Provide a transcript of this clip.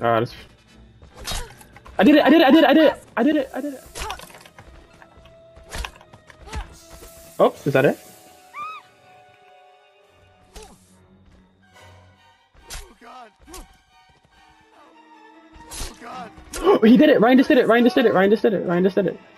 That's... I did it! I did it! I did it! I did it! I did it! I did it! Oh, is that it? Oh God! Oh God! Oh, he did it! Ryan just did it! Ryan just did it! Ryan just did it! Ryan just did it!